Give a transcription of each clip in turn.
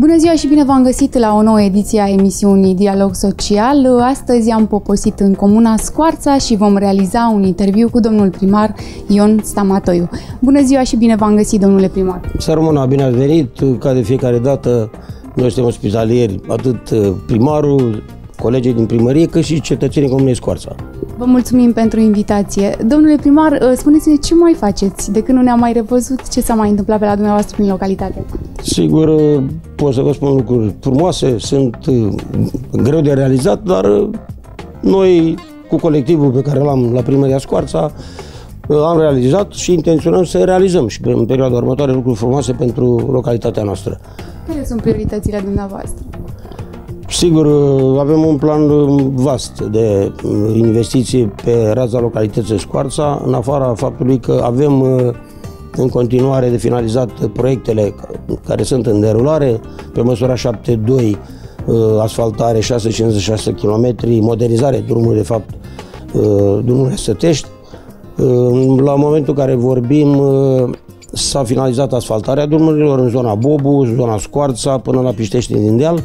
Bună ziua și bine v-am găsit la o nouă ediție a emisiunii Dialog Social. Astăzi am poposit în comuna Scoarța și vom realiza un interviu cu domnul primar Ion Stamatoiu. Bună ziua și bine v-am găsit, domnule primar. Să rămână, bine ați venit. Ca de fiecare dată, noi suntem ospitalieri, atât primarul, colegii din primărie, cât și cetățenii comunei Scoarța. Vă mulțumim pentru invitație. Domnule primar, spuneți-ne ce mai faceți? De când nu ne-am mai revăzut, ce s-a mai întâmplat pe la dumneavoastră prin localitate? Sigur, pot să vă spun lucruri frumoase, sunt greu de realizat, dar noi, cu colectivul pe care l-am la primăria Scoarța, am realizat și intenționăm să realizăm și în perioada următoare lucruri frumoase pentru localitatea noastră. Care sunt prioritățile dumneavoastră? Sigur, avem un plan vast de investiții pe raza localității Scoarța, în afara faptului că avem în continuare de finalizat proiectele care sunt în derulare, pe măsura 7.2, asfaltare 656 km, modernizare drumului, de fapt, drumul Sătești. La momentul în care vorbim, s-a finalizat asfaltarea drumurilor în zona Bobu, zona Scoarța, până la Piștești din Deal.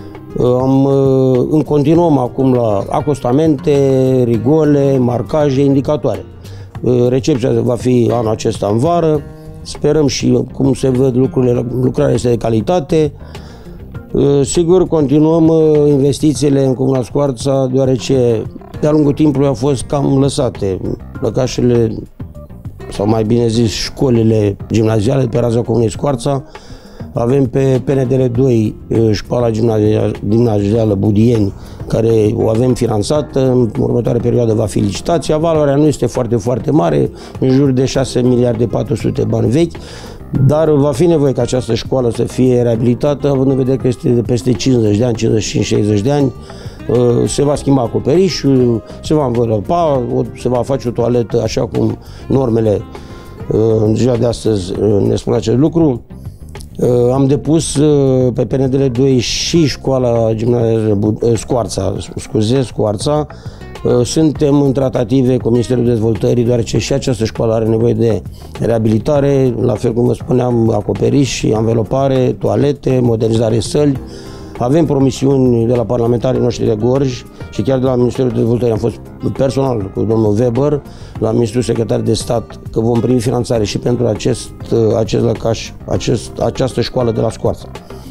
Continuăm acum la acostamente, rigole, marcaje, indicatoare. Recepția va fi anul acesta în vară. Sperăm și cum se văd lucrurile, lucrarea este de calitate. Sigur, continuăm investițiile în comuna Scoarța, deoarece de-a lungul timpului au fost cam lăsate lăcașele, sau mai bine zis școlile gimnaziale pe raza comunei Scoarța. Avem pe PNDL 2 școala gimnazială Budieni, care o avem finanțată, în următoarea perioadă va fi licitația. Valoarea nu este foarte mare, în jur de 6 miliarde 400 bani vechi, dar va fi nevoie ca această școală să fie reabilitată, având în vedere că este de peste 50 de ani, 55-60 de ani. Se va schimba acoperișul, se va învălăpa, se va face o toaletă așa cum normele în ziua de astăzi ne spun acest lucru. Am depus pe PNDL 2 și școala gimnazială Scoarța. Suntem în tratative cu Ministerul Dezvoltării, deoarece și această școală are nevoie de reabilitare, la fel cum vă spuneam, acoperiș, anvelopare, toalete, modernizare săli. Avem promisiuni de la parlamentarii noștri de Gorj și chiar de la Ministerul Dezvoltării. Am fost personal cu domnul Weber, la Ministrul Secretar de Stat, că vom primi finanțare și pentru acest lăcaș, această școală de la Scoarța.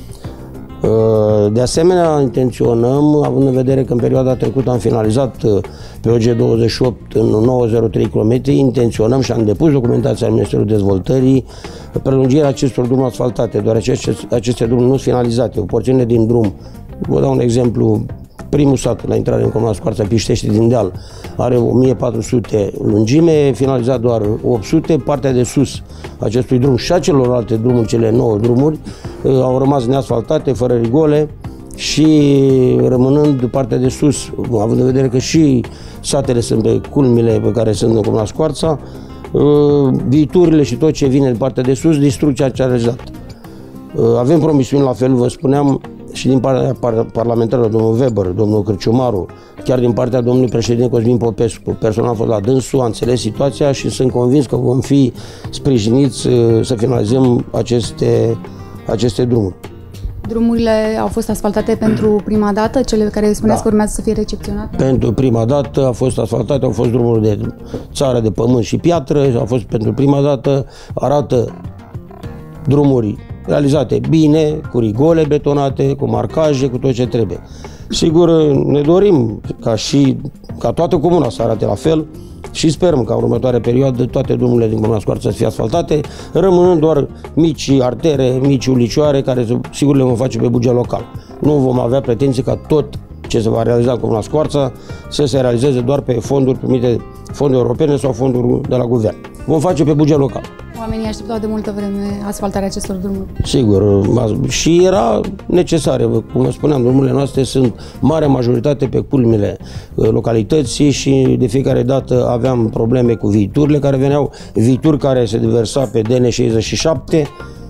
De asemenea, intenționăm, având în vedere că în perioada trecută am finalizat pe OG28 în 903 km, intenționăm și am depus documentația în Ministerul Dezvoltării prelungirea acestor drumuri asfaltate, deoarece aceste drumuri nu sunt finalizate. O porțiune din drum, vă dau un exemplu, primul sat la intrare în comuna Scoarța, Piștești din Deal, are 1400 lungime, finalizat doar 800, partea de sus acestui drum și a celorlalte drumuri, cele 9 drumuri, au rămas neasfaltate, fără rigole și rămânând partea de sus, având în vedere că și satele sunt pe culmile pe care sunt în comuna Scoarța, viiturile și tot ce vine de partea de sus, distruge acea realizat. Avem promisiuni, la fel, vă spuneam, și din partea parlamentarilor, domnul Weber, domnul Cârciumaru, chiar din partea domnului președinte Cosmin Popescu. Personal a fost la dânsul, a înțeles situația și sunt convins că vom fi sprijiniți să finalizăm aceste drumuri. Drumurile au fost asfaltate pentru prima dată, cele care spuneați că urmează să fie recepționate? Pentru prima dată au fost asfaltate, au fost drumuri de țară, de pământ și piatră, au fost pentru prima dată, arată drumuri realizate bine, cu rigole betonate, cu marcaje, cu tot ce trebuie. Sigur, ne dorim ca toată comuna să arate la fel și sperăm ca în următoarea perioadă toate drumurile din comuna Scoarța să fie asfaltate, rămânând doar mici artere, mici ulicioare, care sigur le vom face pe buget local. Nu vom avea pretenții ca tot ce se va realiza în comuna Scoarța să se realizeze doar pe fonduri primite, fonduri europene sau fonduri de la guvern. Vom face pe buget local. Oamenii așteptau de multă vreme asfaltarea acestor drumuri. Sigur, și era necesară. Cum spuneam, drumurile noastre sunt marea majoritate pe culmile localității și de fiecare dată aveam probleme cu viiturile care veneau, viituri care se deversa pe DN67,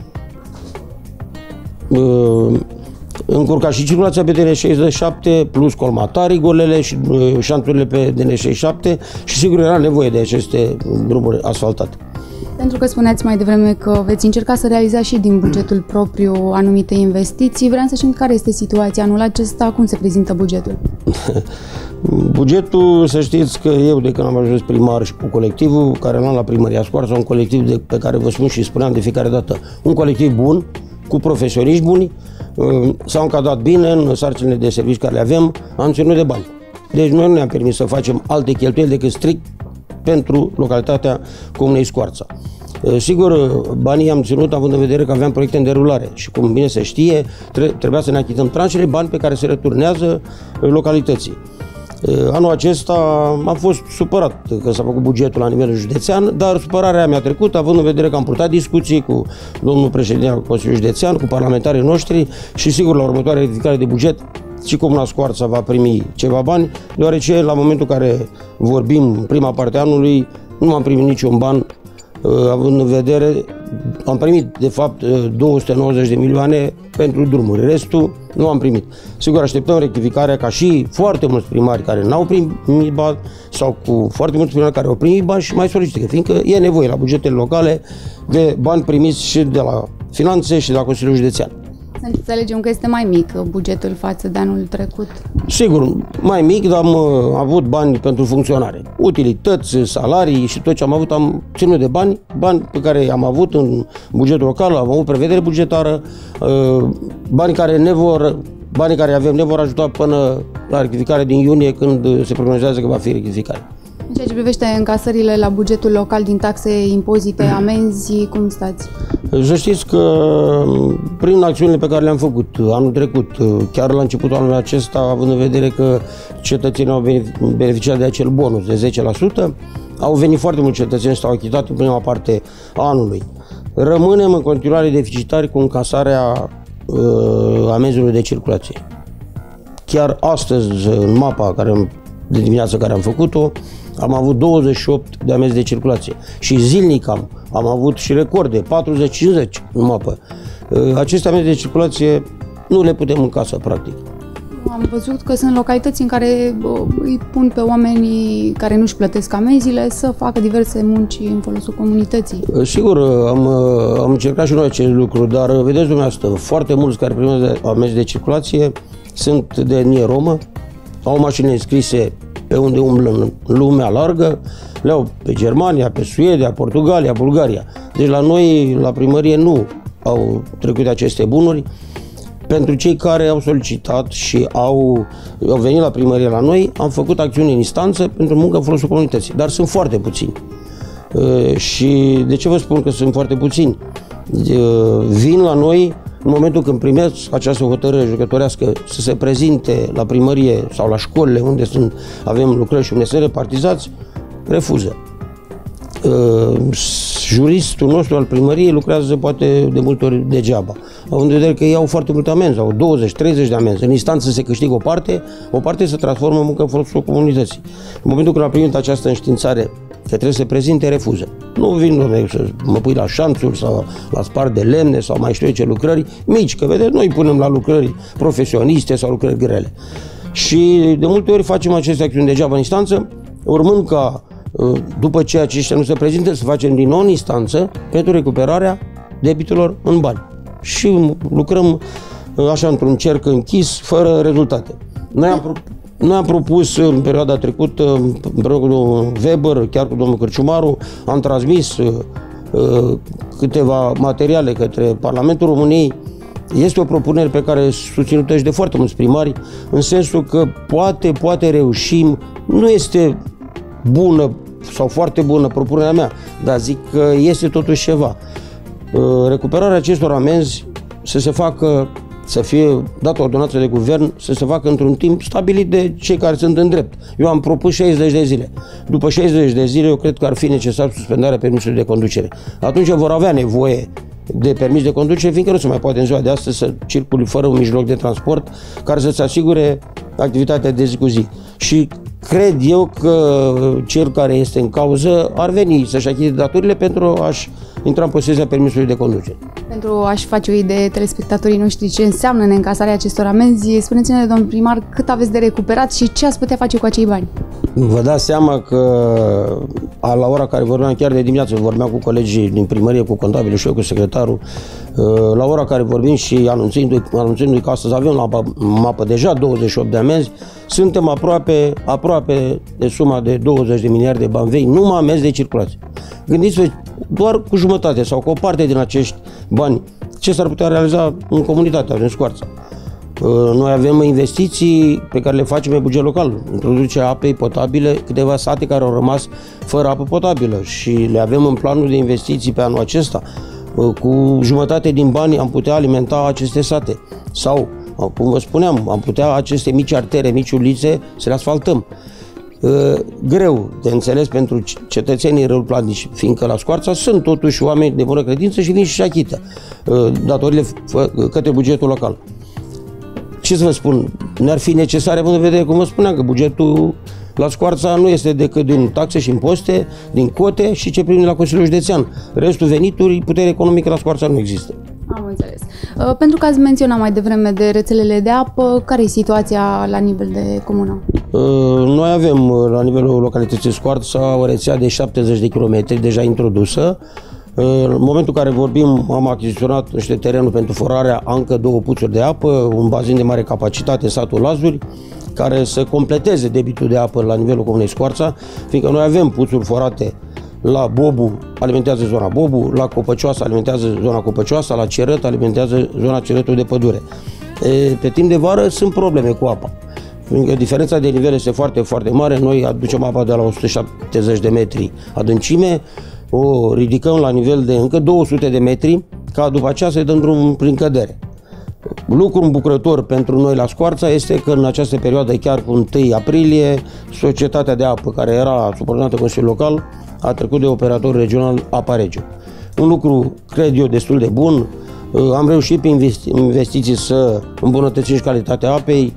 încurca și circulația pe DN67, plus colmatarii, golele și șanțurile pe DN67 și sigur era nevoie de aceste drumuri asfaltate. Pentru că spuneați mai devreme că veți încerca să realizați și din bugetul propriu anumite investiții, vreau să știm care este situația anul acesta, cum se prezintă bugetul? Bugetul, să știți că eu, de când am ajuns primar și cu colectivul care l-am la Primăria Scoarța, un colectiv pe care vă spun și spuneam de fiecare dată, un colectiv bun, cu profesioniști buni, s-au încadrat bine în sarcinile de servici care le avem, am ținut de bani. Deci noi nu ne-am permis să facem alte cheltuieli decât strict pentru localitatea Comunei Scoarța. Sigur, banii am ținut având în vedere că aveam proiecte în derulare și, cum bine se știe, trebuia să ne achităm tranșele, bani pe care se returnează localității. Anul acesta am fost supărat că s-a făcut bugetul la nivel județean, dar supărarea mi-a trecut, având în vedere că am purtat discuții cu domnul președinte al Consiliului Județean, cu parlamentarii noștri și, sigur, la următoarea ridicare de buget și Comuna Scoarța va primi ceva bani, deoarece la momentul în care vorbim, prima parte a anului, nu am primit niciun ban, având în vedere, am primit de fapt 290 de milioane pentru drumuri, restul nu am primit. Sigur, așteptăm rectificarea ca și foarte mulți primari care n-au primit bani sau cu foarte mulți primari care au primit bani și mai solicită, fiindcă e nevoie la bugetele locale de bani primiți și de la finanțe și de la Consiliul Județean. Să înțelegem că este mai mic bugetul față de anul trecut. Sigur, mai mic, dar am avut bani pentru funcționare. Utilități, salarii și tot ce am avut, am ținut de bani pe care am avut în bugetul local, am avut prevedere bugetară, banii care avem ne vor ajuta până la rectificare din iunie, când se prognozează că va fi rectificare. În ceea ce privește încasările la bugetul local din taxe, impozite, amenzi, cum stați? Să știți că prin acțiunile pe care le-am făcut anul trecut, chiar la începutul anului acesta, având în vedere că cetățenii au beneficiat de acel bonus de 10%, au venit foarte mulți cetățeni și s-au achitat în prima parte a anului. Rămânem în continuare deficitari cu încasarea amenzilor de circulație. Chiar astăzi, în mapa de dimineață care am făcut-o, am avut 28 de amenzi de circulație și zilnic am avut și recorde, 40-50 în mapă. Aceste amenzi de circulație nu le putem încasa, practic. Am văzut că sunt localități în care îi pun pe oamenii care nu-și plătesc amenziile să facă diverse munci în folosul comunității. Sigur, am încercat și noi acest lucru, dar vedeți dumneavoastră, foarte mulți care primesc amenzi de circulație sunt de etnie romă, au mașini înscrise pe unde umblă în lumea largă, le au pe Germania, pe Suedia, Portugalia, Bulgaria. Deci la noi, la primărie, nu au trecut aceste bunuri. Pentru cei care au solicitat și au venit la primărie la noi, am făcut acțiuni în instanță pentru muncă în folosul comunității, dar sunt foarte puțini. Și de ce vă spun că sunt foarte puțini? Vin la noi în momentul când primesc această hotărâre judecătorească să se prezinte la primărie sau la școlile unde avem lucrări și unde sunt repartizați, refuză. Juristul nostru al primăriei lucrează poate de multe ori degeaba. Având în vedere că ei au foarte multe amenzi, au 20-30 de amenzi. În instanță se câștigă o parte se transformă în muncă în folosul comunității. În momentul când a primit această înștiințare că trebuie să se prezinte, refuză. Nu vin, domnule, să mă pui la șanțuri sau la spart de lemne sau mai știu eu ce lucrări mici, că vedeți, noi punem la lucrări profesioniste sau lucrări grele. Și de multe ori facem aceste acțiuni degeaba în instanță, urmând ca după ce aceștia nu se prezintă, să facem din nou în instanță pentru recuperarea debitelor în bani. Și lucrăm așa într-un cerc închis, fără rezultate. Noi am propus în perioada trecută, împreună cu domnul Weber, chiar cu domnul Cârciumaru, am transmis câteva materiale către Parlamentul României. Este o propunere pe care susținută și de foarte mulți primari, în sensul că poate reușim, nu este bună sau foarte bună propunerea mea, dar zic că este totuși ceva. Recuperarea acestor amenzi să fie dată o donație de guvern, să se facă într-un timp stabilit de cei care sunt în drept. Eu am propus 60 de zile. După 60 de zile, eu cred că ar fi necesar suspendarea permisului de conducere. Atunci vor avea nevoie de permis de conducere, fiindcă nu se mai poate în ziua de astăzi să circuli fără un mijloc de transport care să-ți asigure activitatea de zi cu zi. Și cred eu că cel care este în cauză ar veni să-și achite datorile pentru a-și intra în posesia permisului de conducere. Pentru a-și face o idee telespectatorii noștri ce înseamnă neîncasarea acestor amenzi, spuneți-ne, domnul primar, cât aveți de recuperat și ce ați putea face cu acei bani? Vă dați seama că la ora care vorbeam, chiar de dimineață vorbeam cu colegii din primărie, cu contabilul și eu cu secretarul, la ora care vorbim și anunțându-i că astăzi avem la mapă deja 28 de amenzi, suntem aproape de suma de 20 de miliarde de bani vechi, numai amenzi de circulație. Gândiți-vă doar cu jumătate sau cu o parte din acești bani ce s-ar putea realiza în comunitatea, în Scoarța. Noi avem investiții pe care le facem pe buget local, introducerea apei potabile, câteva sate care au rămas fără apă potabilă și le avem în planul de investiții pe anul acesta. Cu jumătate din bani am putea alimenta aceste sate sau, cum vă spuneam, am putea aceste mici artere, mici ulițe să le asfaltăm. Greu de înțeles pentru cetățenii răuplătiți, fiindcă la Scoarța sunt totuși oameni de bună credință și vin și achită datorile către bugetul local. Ce să vă spun, ne-ar fi necesare, având în vedere, cum vă spuneam, că bugetul la Scoarța nu este decât din taxe și impozite, din cote și ce primim la Consiliul Județean. Restul venituri, putere economică la Scoarța nu există. Am înțeles. Pentru că ați menționat mai devreme de rețelele de apă, care e situația la nivel de comună? Noi avem la nivelul localității Scoarța o rețea de 70 de kilometri deja introdusă. În momentul în care vorbim, am achiziționat niște terenuri pentru forarea încă 2 puțuri de apă, un bazin de mare capacitate, satul Lazuri, care să completeze debitul de apă la nivelul comunei Scoarța, fiindcă noi avem puțuri forate la Bobu, alimentează zona Bobu, la Copăcioasa alimentează zona Copăcioasa, la Cerăt alimentează zona Cerătul de pădure. Pe timp de vară sunt probleme cu apa, fiindcă diferența de nivel este foarte, foarte mare. Noi aducem apa de la 170 de metri adâncime, o ridicăm la nivel de încă 200 de metri, ca după aceea să-i dăm drum prin cădere. Lucru îmbucurător pentru noi la Scoarța este că în această perioadă, chiar cu 1 aprilie, Societatea de Apă, care era subordonată Consiliului Local, a trecut de operator regional Aparegio. Un lucru, cred eu, destul de bun. Am reușit prin investiții să îmbunătățim și calitatea apei,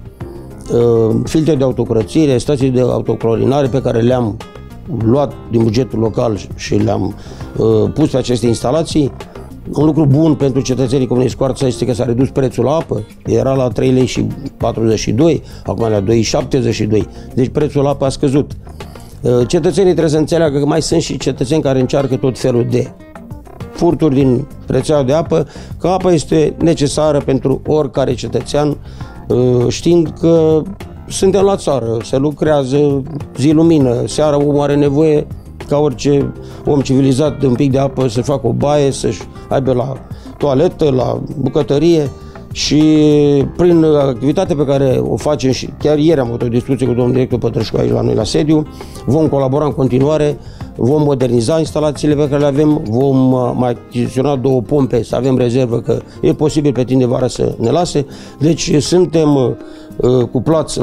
filtre de autocurățire, stații de autoclorinare pe care le-am luat din bugetul local și le-am pus pe aceste instalații. Un lucru bun pentru cetățenii Comunei Scoarța este că s-a redus prețul la apă. Era la 3 lei și 42, acum la 2,72. Deci prețul la apă a scăzut. Cetățenii trebuie să înțeleagă că mai sunt și cetățeni care încearcă tot felul de furturi din rețeaua de apă, că apa este necesară pentru oricare cetățean, știind că suntem la țară, se lucrează zi lumină, seara omul are nevoie ca orice om civilizat de un pic de apă să facă o baie, să-și aibă la toaletă, la bucătărie și prin activitatea pe care o facem și chiar ieri am avut o discuție cu domnul director Pătrășcu aici la noi la sediu, vom colabora în continuare, vom moderniza instalațiile pe care le avem, vom mai achiziționa 2 pompe, să avem rezervă că e posibil pe timp de vară să ne lase, deci suntem cuplați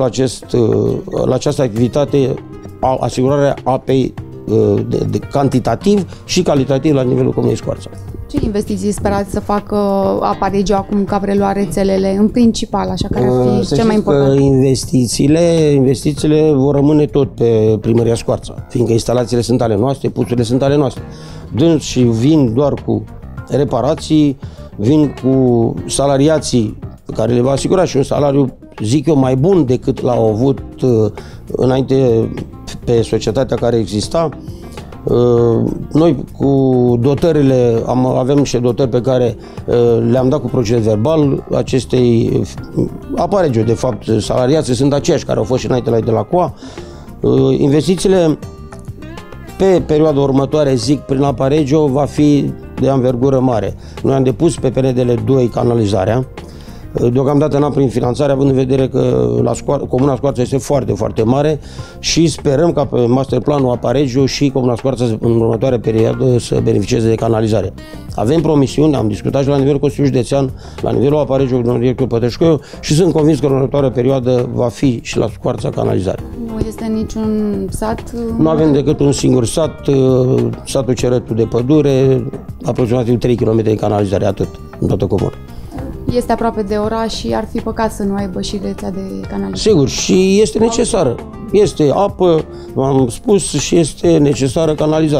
la această activitate, asigurarea apei de cantitativ și calitativ la nivelul Comunei Scoarța. Ce investiții sperați să facă Aparegio acum că a preluat rețelele în principal, așa care ar fi cel mai important? Investițiile vor rămâne tot pe Primăria Scoarța, fiindcă instalațiile sunt ale noastre, puțurile sunt ale noastre. Dâns și vin doar cu reparații, vin cu salariații pe care le va asigura și un salariu, zic eu, mai bun decât l-au avut înainte pe societatea care exista. Noi cu dotările, avem niște dotări pe care le-am dat cu proces verbal acestei Aparegio, de fapt salariații sunt aceiași care au fost și înainte de la COA. Investițiile pe perioada următoare, zic, prin Aparegio va fi de anvergură mare. Noi am depus pe PNDL 2 canalizarea. Deocamdată n-am prin finanțare, având în vedere că Comuna Scoarța este foarte, foarte mare și sperăm ca pe masterplanul Aparegio și Comuna Scoarța în următoarea perioadă să beneficieze de canalizare. Avem promisiuni, am discutat și la nivelul Consiliului Județean, la nivelul Aparegio cu domnul director Pătrășcu și sunt convins că în următoarea perioadă va fi și la Scoarța canalizare. Nu este niciun sat? Nu avem decât un singur sat, satul Cerătul de pădure, aproximativ 3 km de canalizare, atât, în toată comuna. Este aproape de oraș și ar fi păcat să nu aibă și rețea de canalizare. Sigur, și este necesară. Este apă, v-am spus, și este necesară canalizarea.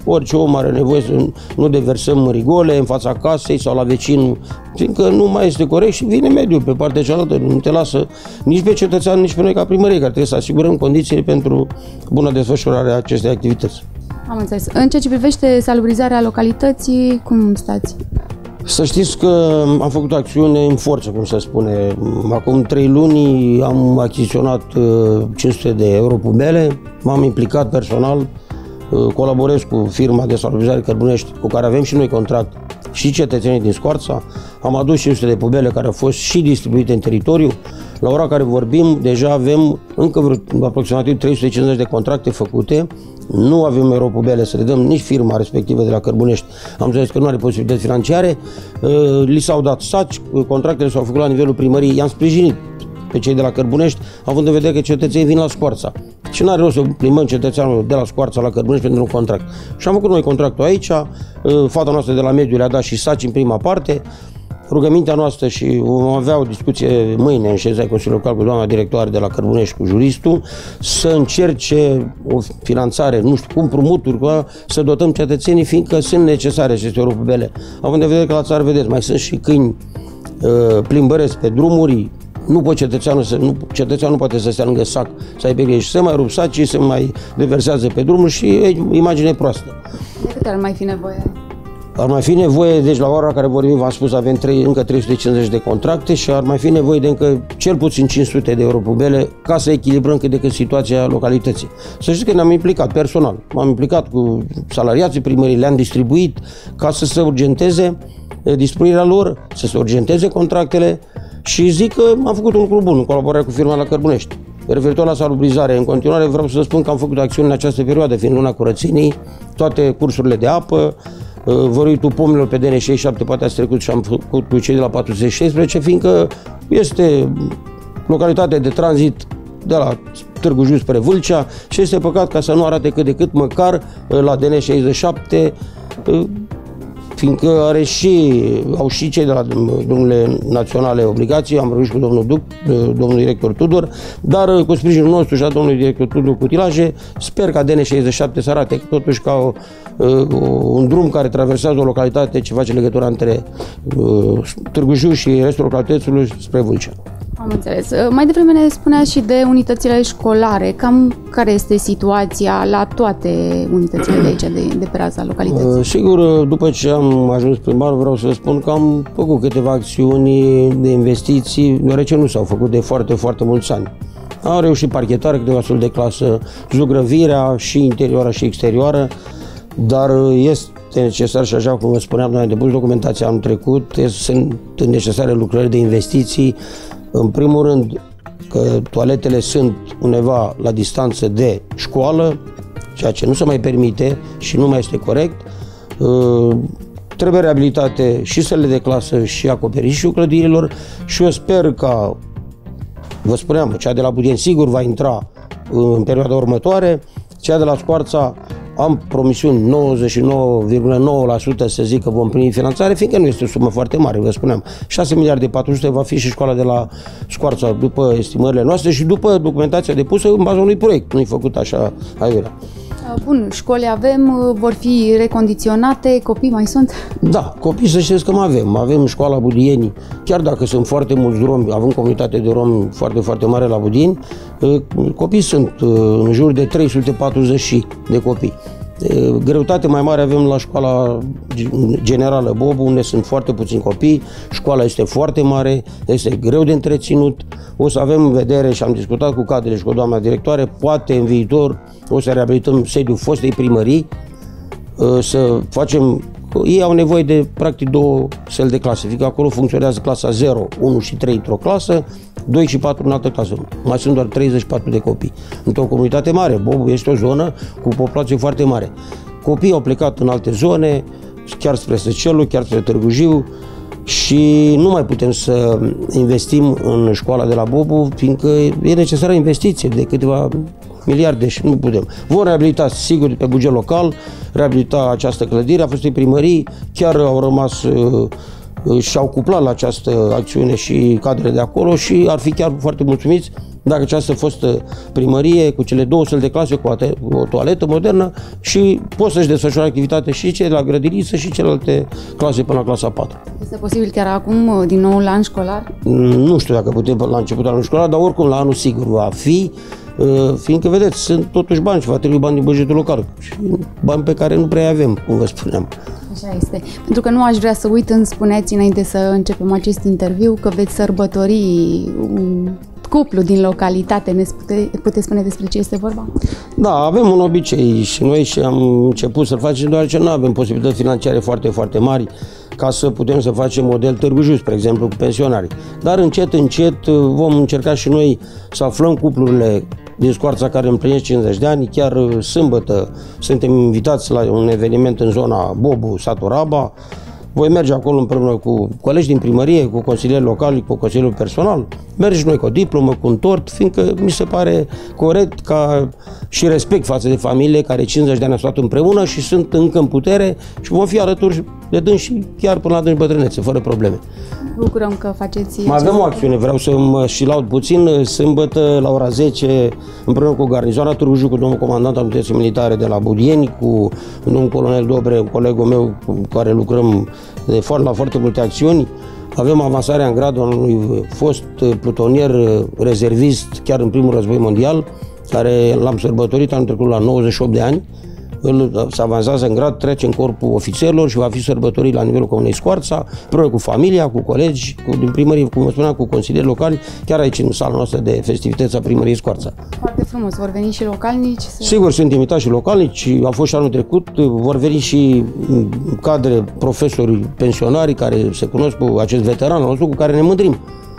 orice om are nevoie să nu deversăm rigole în fața casei sau la vecinul, fiindcă nu mai este corect și vine mediul pe partea cealaltă, nu te lasă nici pe cetățean, nici pe noi ca primărie, care trebuie să asigurăm condițiile pentru bună desfășurare a acestei activități. Am înțeles. În ceea ce privește salubrizarea localității, cum stați? Să știți că am făcut o acțiune în forță, cum se spune. Acum 3 luni am achiziționat 500 de europubele, m-am implicat personal, colaborez cu firma de salubrizare Cărbunești, cu care avem și noi contract, și cetățenii din Scoarța. Am adus 500 de pubele care au fost și distribuite în teritoriu. La ora care vorbim, deja avem încă aproximativ 350 de contracte făcute. Nu avem europubele să le dăm nici firma respectivă de la Cărbunești. Am zis că nu are posibilități financiare. Li s-au dat saci, contractele s-au făcut la nivelul primăriei. I-am sprijinit pe cei de la Cărbunești, având în vedere că cetățenii vin la Scoarța. Și n-are rost să plimbăm cetățeanul de la Scoarța la Cărbunești pentru un contract. Și am făcut noi contractul aici, fata noastră de la mediu le-a dat și saci în prima parte. Rugămintea noastră și vom avea o discuție mâine în ședința Consiliului Local cu doamna directoare de la Cărbunești, cu juristul, să încerce o finanțare, nu știu, cu împrumuturi, să dotăm cetățenii, fiindcă sunt necesare aceste europubele. Având în vedere că la țară, vedeți, mai sunt și câini plimbăresc pe drumuri, cetățeanul nu poate să stea lângă sac, să aibă grijă, se mai rup sacii, se mai deversează pe drumuri și e imagine proastă. De câte ar mai fi nevoie? Ar mai fi nevoie, deci la ora care vorbim, v-am spus, avem încă 350 de contracte și ar mai fi nevoie de încă cel puțin 500 de europubele ca să echilibrăm cât de cât situația localității. Să știți că ne-am implicat personal. M-am implicat cu salariații primării, le-am distribuit ca să se urgenteze distribuirea lor, să se urgenteze contractele și zic că am făcut un lucru bun în colaborare cu firma la Cărbunești. Referitor la salubrizare, în continuare vreau să spun că am făcut acțiuni în această perioadă, fiind luna curățenii, toate cursurile de apă, văruitul pomilor pe DN67, poate ați trecut și am făcut cu cei de la 416, fiindcă este localitate de tranzit de la Târgu Jiu spre Vâlcea și este păcat ca să nu arate cât de cât măcar la DN67, fiindcă au și cei de la drumurile naționale obligații, am vorbit cu domnul director Tudor, dar cu sprijinul nostru și a domnului director Tudor cu utilaje, sper ca DN67 să arate totuși ca un drum care traversează o localitate ce face legătura între Târgu Jiu și restul localităților spre Vâlcea. Am înțeles. Mai devreme ne spunea și de unitățile școlare. Cam care este situația la toate unitățile de aici, de pe raza localității? Sigur, după ce am ajuns primar, vreau să spun că am făcut câteva acțiuni de investiții, deoarece nu s-au făcut de foarte, foarte mulți ani. Am reușit parchetarea, câteva săli de clasă, zugrăvirea și interioară și exterioară, dar este necesar și așa cum vă spuneam, noi am depus documentația anul trecut, sunt necesare lucrări de investiții. În primul rând că toaletele sunt undeva la distanță de școală, ceea ce nu se mai permite și nu mai este corect. Trebuie reabilitate și sălile de clasă și acoperișul clădirilor și eu sper că, vă spuneam, cea de la Budeni sigur va intra în perioada următoare, cea de la Scoarța am promisiuni 99,9% să zic că vom primi finanțare, fiindcă nu este o sumă foarte mare, vă spuneam. 6 miliarde 400 va fi și școala de la Scoarța după estimările noastre și după documentația depusă în baza unui proiect, nu-i făcut așa aiurea. Bun, școli avem, vor fi recondiționate, copii mai sunt? Da, copii să știți că mai avem. Avem școala Budieni, chiar dacă sunt foarte mulți romi, avem comunitate de romi foarte, foarte mare la Budieni, copii sunt în jur de 340 de copii. Greutate mai mare avem la școala generală Bobu, unde sunt foarte puțini copii, școala este foarte mare, este greu de întreținut. O să avem în vedere și am discutat cu cadrele și cu doamna directoare, poate în viitor o să reabilităm sediul fostei primării, să facem. Ei au nevoie de practic 2 săli de clasă, fiindcă acolo funcționează clasa 0, 1 și 3 într-o clasă, 2 și 4 în altă clasă. Mai sunt doar 34 de copii. Într-o comunitate mare, Bobu este o zonă cu populație foarte mare. Copiii au plecat în alte zone, chiar spre Săcelu, chiar spre Târgu Jiu și nu mai putem să investim în școala de la Bobu, fiindcă e necesară investiție de câteva miliarde și nu putem. Vom reabilita, sigur, pe buget local, reabilita această clădire a fostei primării, chiar au rămas și-au cuplat la această acțiune și cadrele de acolo și ar fi chiar foarte mulțumiți dacă această fostă primărie cu cele 2 săli de clase, cu o toaletă modernă și pot să-și desfășoare activitate și cei de la grădiniță și celelalte clase până la clasa 4. Este posibil chiar acum, din nou, la an școlar? Nu știu dacă putem la începutul anului școlar, dar oricum la anul sigur va fi, fiindcă, vedeți, sunt totuși bani și va trebui bani din bugetul local și bani pe care nu prea avem, cum vă spuneam. Așa este. Pentru că nu aș vrea să uit, îmi spuneați înainte să începem acest interviu că veți sărbători un cuplu din localitate. Ne puteți spune despre ce este vorba? Da, avem un obicei și noi și am început să-l facem deoarece nu avem posibilități financiare foarte, foarte mari ca să putem să facem model Târgu Jiu, spre exemplu, cu pensionarii. Dar încet, încet vom încerca și noi să aflăm cuplurile din Scoarța care împlinesc 50 de ani. Chiar sâmbătă suntem invitați la un eveniment în zona Bobu, satul Raba. Voi merge acolo împreună cu colegi din primărie, cu consilieri locali, cu consilierul personal. Mergi noi cu o diplomă, cu un tort, fiindcă mi se pare corect ca și respect față de familie care 50 de ani au stat împreună și sunt încă în putere și vom fi alături de dânsi chiar până la dânsi bătrânețe, fără probleme. Bucurăm că faceți... Mai avem o acțiune, vreau să mă și laud puțin. Sâmbătă la ora 10, împreună cu garnizoana Târgu Jiu, cu domnul comandant al unității militare de la Budieni, cu domnul colonel Dobre, colegul meu cu care lucrăm la foarte multe acțiuni. Avem avansarea în gradul unui fost plutonier rezervist chiar în primul război mondial, care l-am sărbătorit anul trecut la 98 de ani. Se avansează în grad, trece în corpul ofițerilor și va fi sărbătorit la nivelul Comunei Scoarța, împreună cu familia, cu colegi, din primărie, cum vă spuneam, cu consilieri locali, chiar aici în sala noastră de festivități a primăriei Scoarța. Foarte frumos. Vor veni și localnici? Sigur, sunt invitați și localnici, au fost și anul trecut, vor veni și cadre, profesori, pensionari care se cunosc cu acest veteran al nostru cu care ne mândrim.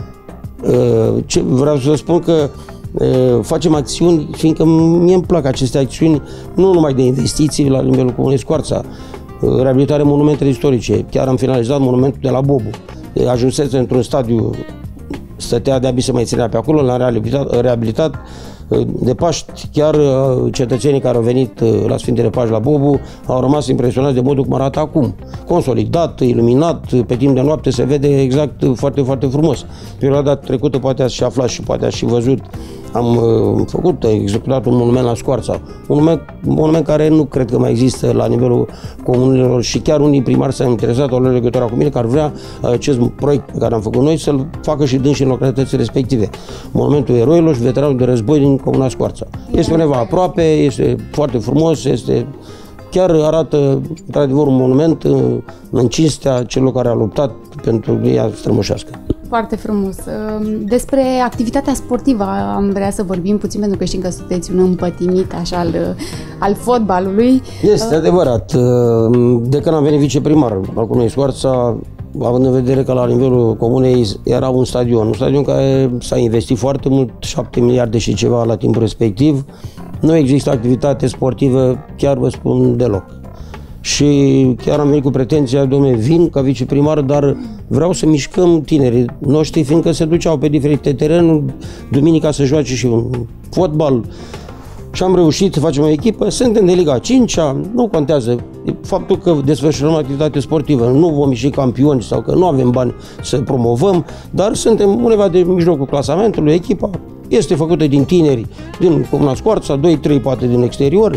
Vreau să spun că facem acțiuni, fiindcă mie îmi plac aceste acțiuni, nu numai de investiții la nivelul Comunei Scoarța, reabilitare monumentele istorice. Chiar am finalizat monumentul de la Bobu. Ajunsese într-un stadiu, stătea de-abia să mai ținea pe acolo, l-am reabilitat. De Paști, chiar cetățenii care au venit la Sfintele Paști la Bobu au rămas impresionați de modul cum arată acum. Consolidat, iluminat, pe timp de noapte se vede exact foarte, foarte frumos. Perioada trecută poate ați și aflat și poate ați și văzut, am executat un monument la Scoarța. Un monument care nu cred că mai există la nivelul comunelor și chiar unii primari s-au interesat, au luat legătura cu mine, că ar vrea acest proiect pe care am făcut noi să-l facă și dânsi în localitățile respective. Monumentul eroilor și veteranul de război din Comuna Scoarța. Este undeva aproape, este foarte frumos, chiar arată într-adevăr un monument în cinstea celor care au luptat pentru ea strămoșească. Foarte frumos. Despre activitatea sportivă am vrea să vorbim puțin, pentru că știm că sunteți un împătimit așa al fotbalului. Este adevărat. De când am venit viceprimar al Comunei Scoarța, având în vedere că la nivelul comunei era un stadion în care s-a investit foarte mult, 7 miliarde și ceva la timpul respectiv, nu există activitate sportivă, chiar vă spun, deloc. Și chiar am venit cu pretenția, dom'le, vin ca viceprimar, dar vreau să mișcăm tinerii noștri, fiindcă se duceau pe diferite terenuri, duminica să joace și un fotbal. Și am reușit să facem o echipă, suntem de Liga 5-a, nu contează faptul că desfășurăm activitate sportivă, nu vom ieși campioni sau că nu avem bani să promovăm, dar suntem undeva de mijlocul clasamentului, echipa este făcută din tineri din Comuna Scoarța, 2-3 poate din exterior,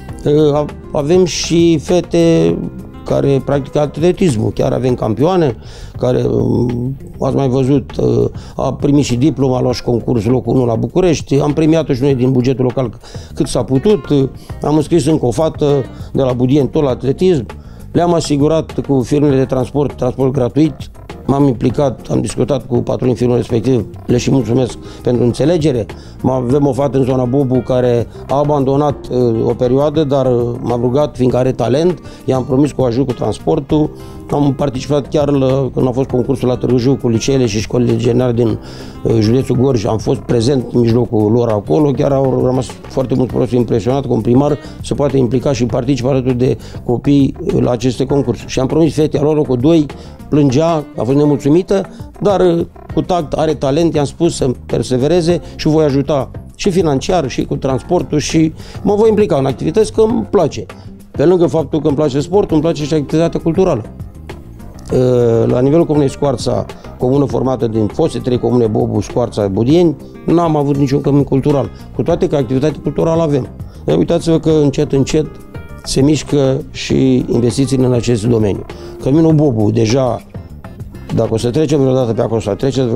avem și fete care practică atletismul, chiar avem campioane care, ați mai văzut, a primit și diploma, a luat și concurs locul 1 la București, am premiat-o și noi din bugetul local cât s-a putut, am înscris încă o fată de la Budieni tot la atletism, le-am asigurat cu firmele de transport gratuit, m-am implicat, am discutat cu patronii firmei respectiv, le și mulțumesc pentru înțelegere. Avem o fată în zona Bobu care a abandonat o perioadă, dar m-am rugat, fiindcă are talent, i-am promis că o ajut cu transportul. Am participat chiar când a fost concursul la Târgu Jiu cu liceele și școlile generale din județul Gorj, am fost prezent în mijlocul lor acolo, chiar au rămas foarte mult prost impresionat că un primar se poate implica și participă alături de copii la aceste concursuri. Și am promis fetei, a luat locul 2, plângea, a fost nemulțumită, dar cu tact, are talent, i-am spus să persevereze și voi ajuta și financiar și cu transportul și mă voi implica în activități că îmi place. Pe lângă faptul că îmi place sportul, îmi place și activitatea culturală. La nivelul comunei Scoarța, comună formată din foste 3 comune, Bobu, Scoarța, Budieni, n-am avut niciun cămin cultural, cu toate că activitate culturală avem. Uitați-vă că încet, încet se mișcă și investițiile în acest domeniu. Căminul Bobu, deja, dacă o să trecem vreodată pe acolo,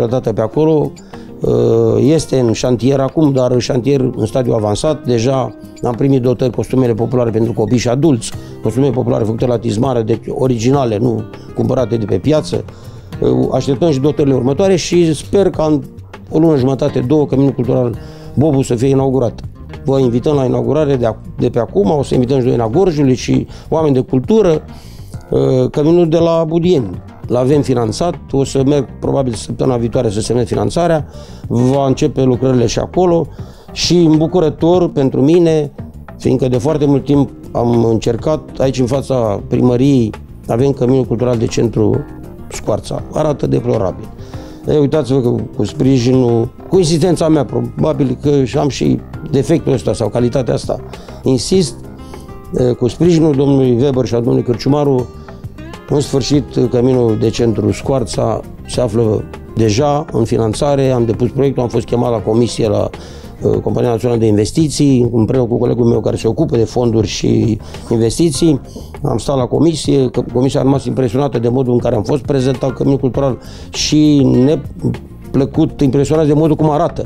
este în șantier acum, dar în șantier în stadiu avansat. Deja am primit dotări, costumele populare pentru copii și adulți, costume populare făcute la Tizmare, deci originale, nu cumpărate de pe piață. Așteptăm și dotările următoare și sper că în o lună jumătate, 2, Căminul Cultural Bobu să fie inaugurat. Vă invităm la inaugurare de pe acum, o să invităm și Doina Gorjului și oameni de cultură. Căminul de la Budieni l-avem finanțat, o să merg probabil săptămâna viitoare să semnez finanțarea, va începe lucrările și acolo și îmbucurător pentru mine, fiindcă de foarte mult timp am încercat, aici în fața primăriei avem Căminul Cultural de Centru Scoarța, arată deplorabil. Uitați-vă că cu sprijinul, cu insistența mea, probabil că am și defectul ăsta sau calitatea asta, insist, cu sprijinul domnului Weber și a domnului Cârciumaru, în sfârșit, Căminul de Centru Scoarța se află deja în finanțare, am depus proiectul, am fost chemat la comisie la Compania Națională de Investiții, împreună cu colegul meu care se ocupă de fonduri și investiții. Am stat la comisie, comisia a rămas impresionată de modul în care am fost prezentat Căminul Cultural și neplăcut, impresionat de modul cum arată.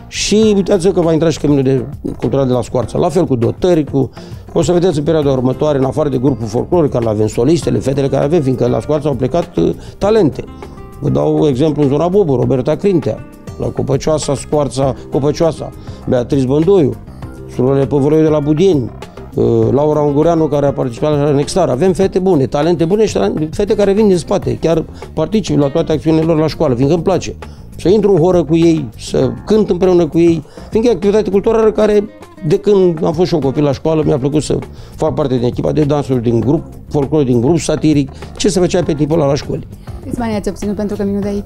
Și uitați-vă că va intra și Căminul Cultural de la Scoarța, la fel cu dotări, o să vedeți în perioada următoare, în afară de grupul folcloric care avem, solistele, fetele care avem, fiindcă la Scoarța au plecat talente. Vă dau exemplu în zona Bobu, Roberta Crintea, la Copăcioasa, Scoarța, Copăcioasa, Beatriz Bândoiu, surorile Păvăroiu de la Budieni, Laura Ungureanu care a participat la Nextar. Avem fete bune, talente bune și fete care vin din spate, chiar particip la toate acțiunile lor la școală, fiindcă îmi place. Să intru în horă cu ei, să cânt împreună cu ei, fiindcă e activitate culturală care, de când am fost și eu copil la școală, mi-a plăcut să fac parte din echipa de dansuri, din grup folcloric, din grup satiric, ce se făcea pe timpul ăla la școli. Câți bani ați obținut pentru Căminul de aici?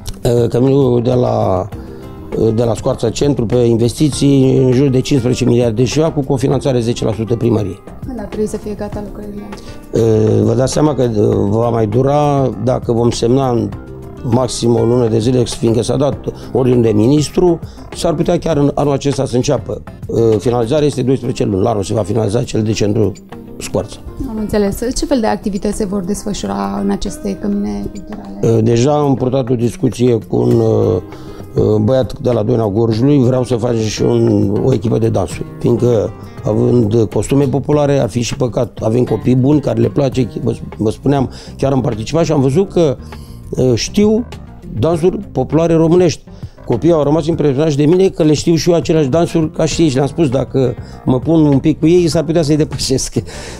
Căminul de la Scoarța Centru pe investiții în jur de 15 miliarde și cu cofinanțare 10% primărie. Când ar trebui să fie gata lucrările? Vă dați seama că va mai dura, dacă vom semna în maxim o lună de zile, fiindcă s-a dat ordinul de ministru, s-ar putea chiar în anul acesta să înceapă. Finalizarea este 12 luni, la anul se va finaliza cel de Centru Scoarța. Am înțeles. Ce fel de activități se vor desfășura în aceste cămine culturale? Deja am purtat o discuție cu un băiat de la Doina Gorjului, vreau să facem și o echipă de dansuri, fiindcă având costume populare ar fi și păcat. Avem copii buni care le place, vă spuneam, chiar am participat și am văzut că știu dansuri populare românești. Copiii au rămas impresionați de mine că le știu și eu aceleași dansuri ca și ei și le-am spus dacă mă pun un pic cu ei s-ar putea să-i depășesc.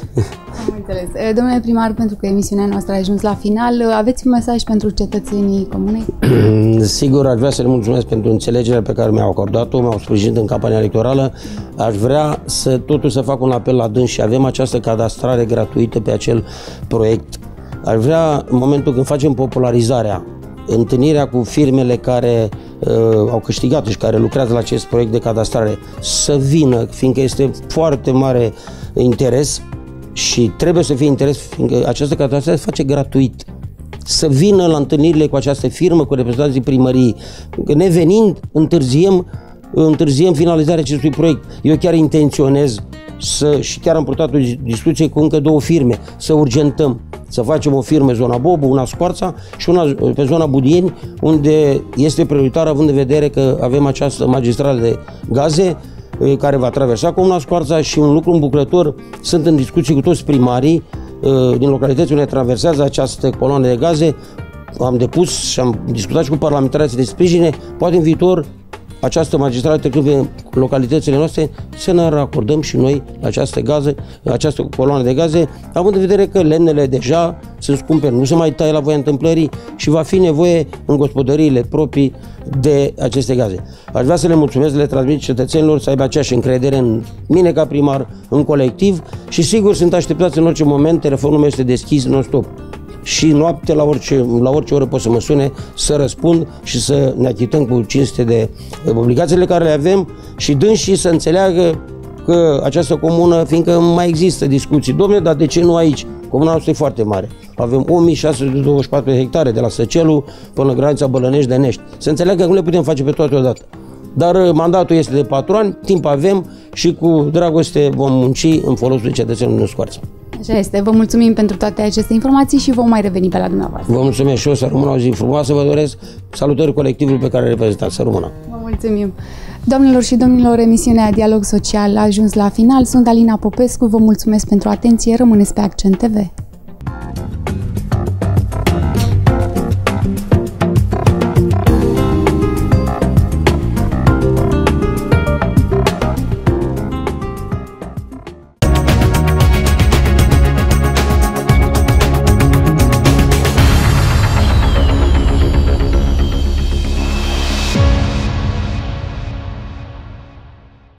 Am înțeles. Domnule primar, pentru că emisiunea noastră a ajuns la final, aveți un mesaj pentru cetățenii comunei? Sigur, aș vrea să le mulțumesc pentru înțelegerea pe care mi-au acordat-o, m-au sprijinit în campania electorală. Aș vrea să fac un apel la dâns și avem această cadastrare gratuită pe acel proiect. Aș vrea, în momentul când facem popularizarea, întâlnirea cu firmele care au câștigat și care lucrează la acest proiect de cadastrare, să vină, fiindcă este foarte mare interes și trebuie să fie interes, fiindcă această cadastrare se face gratuit. Să vină la întâlnirile cu această firmă, cu reprezentanții primăriei. Nevenind, întârziem finalizarea acestui proiect. Eu chiar intenționez și chiar am purtat o discuție cu încă 2 firme, să urgentăm, să facem o firmă zona Bobu, una Scoarța și una pe zona Budieni, unde este prioritar având în vedere că avem această magistrală de gaze care va traversa comuna Scoarța și un lucru îmbucurător, sunt în discuții cu toți primarii din localități unde traversează această coloană de gaze. Am depus și am discutat și cu parlamentarii de sprijine, poate în viitor această magistrală trecând pe localitățile noastre să ne racordăm și noi această coloană de gaze, având în vedere că lemnele deja sunt scumpe, nu se mai taie la voia întâmplării și va fi nevoie în gospodăriile proprii de aceste gaze. Aș vrea să le mulțumesc, le transmit cetățenilor să aibă aceeași încredere în mine ca primar, în colectiv și sigur sunt așteptați în orice moment, telefonul meu este deschis non-stop. Și noapte, la orice oră pot să mă sune, să răspund și să ne achităm cu cinste de obligațiile care le avem și dânsii să înțeleagă că această comună, fiindcă mai există discuții, dom'le, dar de ce nu aici? Comuna noastră e foarte mare. Avem 1624 hectare de la Săcelul până la granița Bălănești de Nești. Să înțeleagă că nu le putem face pe toate odată. Dar mandatul este de 4 ani, timp avem și cu dragoste vom munci în folosul cetățenilor din Scoarța. Așa este. Vă mulțumim pentru toate aceste informații și vom mai reveni pe la dumneavoastră. Vă mulțumesc și eu, să rămână o zi frumoasă, vă doresc salutări colectivului pe care îl reprezentați, să rămână. Vă mulțumim. Doamnelor și domnilor, emisiunea Dialog Social a ajuns la final. Sunt Alina Popescu, vă mulțumesc pentru atenție, rămâneți pe Accent TV.